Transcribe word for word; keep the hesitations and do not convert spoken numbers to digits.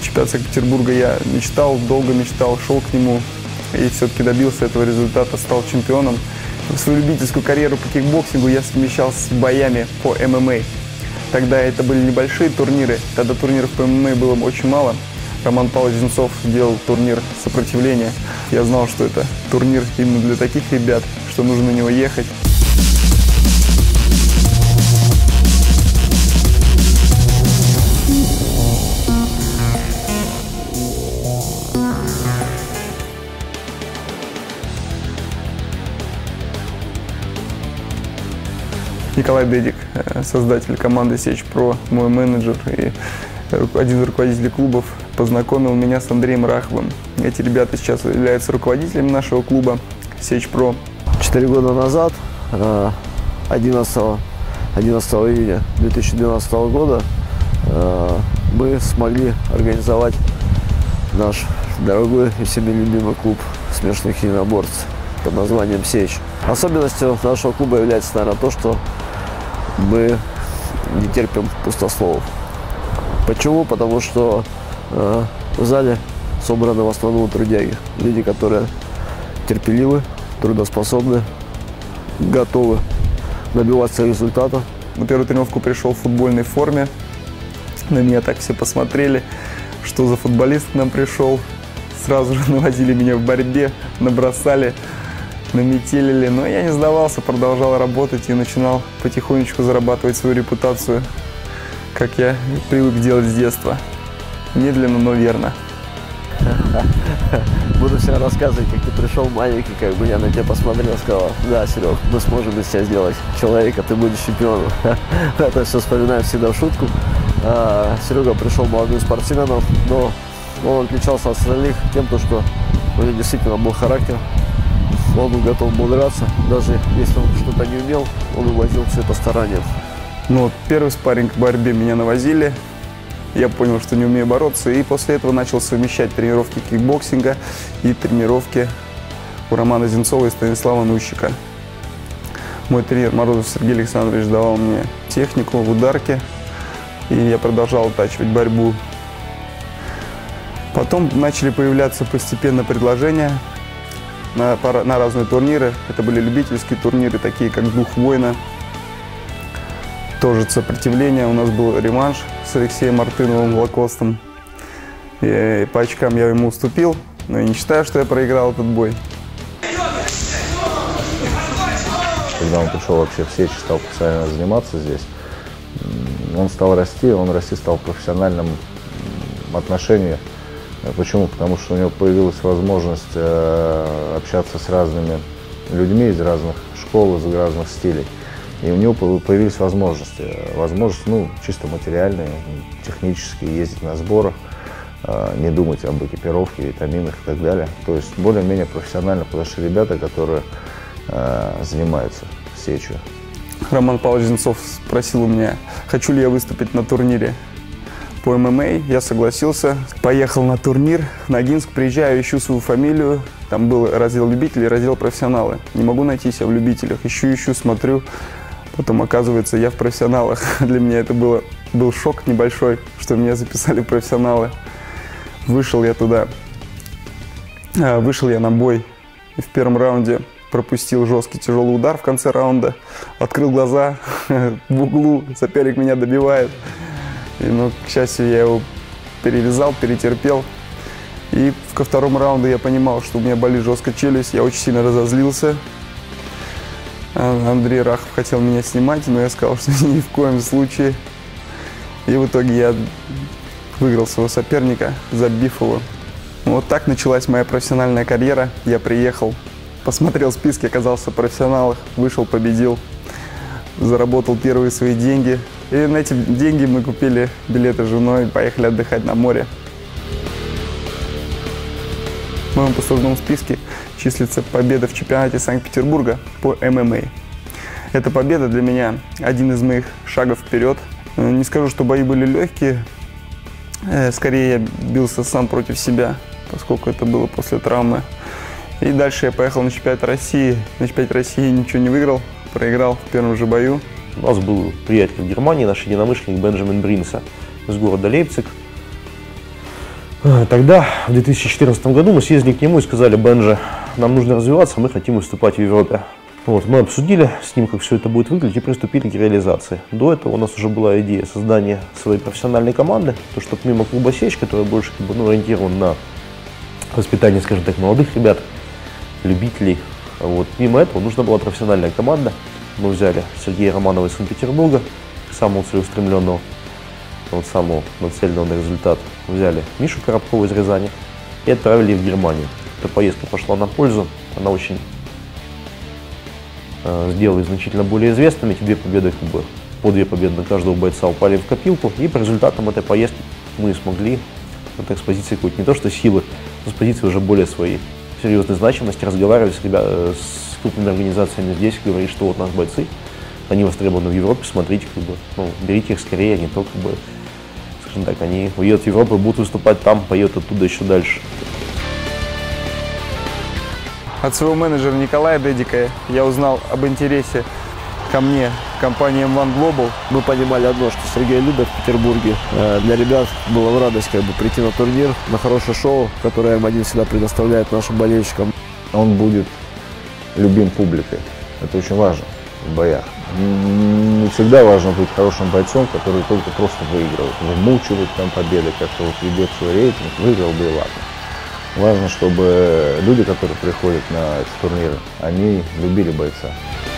чемпионат Санкт-Петербурга я мечтал, долго мечтал, шел к нему и все-таки добился этого результата, стал чемпионом. В свою любительскую карьеру по кикбоксингу я совмещал с боями по эм эм а. Тогда это были небольшие турниры, тогда турниров по эм эм а было очень мало. Роман Павлович Одинцов делал турнир сопротивления. Я знал, что это турнир именно для таких ребят, что нужно на него ехать. Николай Дедик, создатель команды Сечь-Про, мой менеджер и один из руководителей клубов, познакомил меня с Андреем Раховым. Эти ребята сейчас являются руководителями нашего клуба Сечь-Про. Четыре года назад, одиннадцатого июня две тысячи двенадцатого года, мы смогли организовать наш дорогой и всеми любимый клуб смешанных единоборств под названием «Сечь». Особенностью нашего клуба является, наверное, то, что мы не терпим пустословов. Почему? Потому что э, в зале собраны в основном трудяги. Люди, которые терпеливы, трудоспособны, готовы добиваться результата. На первую тренировку пришел в футбольной форме. На меня так все посмотрели, что за футболист к нам пришел. Сразу же навозили меня в борьбе, набросали, наметелили. Но я не сдавался, продолжал работать и начинал потихонечку зарабатывать свою репутацию, как я привык делать с детства. Медленно, но верно. Буду всегда рассказывать, как ты пришел маленький, как бы я на тебя посмотрел и сказал: да, Серег, мы сможем из тебя сделать человека, ты будешь чемпионом. Это все вспоминаю всегда в шутку. Серега пришел молодым спортсменом, но он отличался от остальных тем, что у него действительно был характер. Он был готов был драться, даже если он что-то не умел, он увозил все это старанием. Ну, первый спарринг в борьбе меня навозили, я понял, что не умею бороться, и после этого начал совмещать тренировки кикбоксинга и тренировки у Романа Одинцова и Станислава Нущика. Мой тренер Морозов Сергей Александрович давал мне технику в ударке, и я продолжал оттачивать борьбу. Потом начали появляться постепенно предложения на, на разные турниры. Это были любительские турниры, такие как «Дух воина». Тоже сопротивление. У нас был реванш с Алексеем Мартыновым, Лакостом. И по очкам я ему уступил, но я не считаю, что я проиграл этот бой. Когда он пришел вообще в Сечь, стал профессионально заниматься здесь, он стал расти, он расти стал в профессиональном отношении. Почему? Потому что у него появилась возможность э, общаться с разными людьми из разных школ, из разных стилей. И у него появились возможности. Возможности, ну, чисто материальные, технические, ездить на сборах, э, не думать об экипировке, витаминах и так далее. То есть более-менее профессионально подошли ребята, которые э, занимаются сечью. Роман Павлович Одинцов спросил у меня, хочу ли я выступить на турнире по эм эм а. Я согласился, поехал на турнир, в Ногинск, приезжаю, ищу свою фамилию, там был раздел любителей, раздел профессионалы. Не могу найти себя в любителях, ищу, ищу, смотрю, потом оказывается, я в профессионалах. Для меня это было, был шок небольшой, что меня записали в профессионалы. Вышел я туда, вышел я на бой, и в первом раунде пропустил жесткий тяжелый удар в конце раунда, открыл глаза, в углу соперник меня добивает. И, ну, к счастью, я его перевязал, перетерпел. И ко второму раунду я понимал, что у меня болит жестко челюсть. Я очень сильно разозлился. Андрей Рахов хотел меня снимать, но я сказал, что ни в коем случае. И в итоге я выиграл своего соперника, забив его. Вот так началась моя профессиональная карьера. Я приехал, посмотрел списки, оказался в профессионалах, вышел, победил, заработал первые свои деньги. И на эти деньги мы купили билеты с женой и поехали отдыхать на море. В моем послужном списке числится победа в чемпионате Санкт-Петербурга по эм эм а. Эта победа для меня один из моих шагов вперед. Не скажу, что бои были легкие. Скорее, я бился сам против себя, поскольку это было после травмы. И дальше я поехал на чемпионат России. На чемпионате России ничего не выиграл, проиграл в первом же бою. У нас был приятель в Германии, наш единомышленник Бенджамин Бринса из города Лейпциг. Тогда, в две тысячи четырнадцатом году, мы съездили к нему и сказали: Бенджи, нам нужно развиваться, мы хотим выступать в Европе. Вот, мы обсудили с ним, как все это будет выглядеть, и приступили к реализации. До этого у нас уже была идея создания своей профессиональной команды, то что помимо клуба «Сечь», который больше как бы, ну, ориентирован на воспитание, скажем так, молодых ребят, любителей, вот, мимо этого нужна была профессиональная команда. Мы взяли Сергея Романова из Санкт-Петербурга, самого целеустремленного, вот, самого нацеленного на результат. Взяли Мишу Коробкова из Рязани и отправили в Германию. Эта поездка пошла на пользу, она очень э, сделала их значительно более известными. Эти две победы, как бы, по две победы на каждого бойца упали в копилку, и по результатам этой поездки мы смогли, вот так, с позиции какой-то не то что силы, но с позиции уже более своей серьезной значимости разговаривать с, ребят, с крупными организациями здесь, говорить, что вот наши бойцы, они востребованы в Европе, смотрите, как бы, ну, берите их скорее, а не то, как бы, скажем так, они уедут в Европу, будут выступать там, поедут оттуда еще дальше. От своего менеджера Николая Дедика я узнал об интересе ко мне компании эм один Global. Мы понимали одно, что Сергей любит в Петербурге. Для ребят было в радость как бы прийти на турнир, на хорошее шоу, которое эм один всегда предоставляет нашим болельщикам. Он будет любим публикой. Это очень важно в боях. Не всегда важно быть хорошим бойцом, который только просто выигрывает, вымучивает там победы, как-то вот ведет свой рейтинг, выиграл бы и ладно. Важно, чтобы люди, которые приходят на эти турниры, они любили бойца.